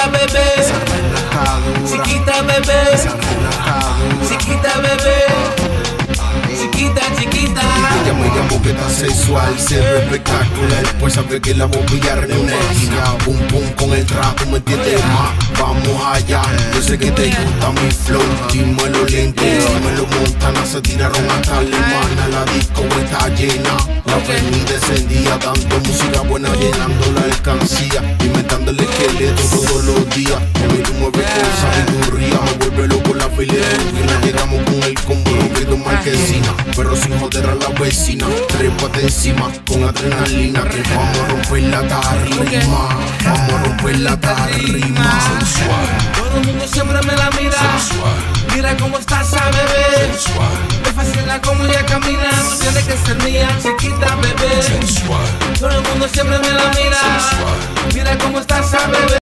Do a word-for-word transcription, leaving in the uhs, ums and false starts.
chiquita bebé, chiquita bebé, chiquita bebé, chiquita, chiquita. Ella me llamó que está sexual, se ve espectacular. Pues sabe que la voy a pillar en una esquina. Pum pum con el trap, tú me entiendes más. Vamos allá, yo sé que te gusta mi flow. Dímelo lento, dímelo Montana. Se tiraron hasta alemana, la disco está llena. La avenida encendía, dando música buena, llenando la alcancía, inventando el esqueleto todos los días. Y tú mueves con sabiduría, me vuelve loco la pelea. Y llegamos con el combo, rompiendo marquesina, pero sin joder a la vecina. Trépate encima con adrenalina, que vamos a romper la tarima, vamos a romper la tarima. Todo el mundo siempre me la mira. Mira cómo está esa bebé. Me fascina como ella camina. Tiene que ser mía, chiquita bebé. Todo el mundo siempre me la mira. Mira cómo está esa bebé.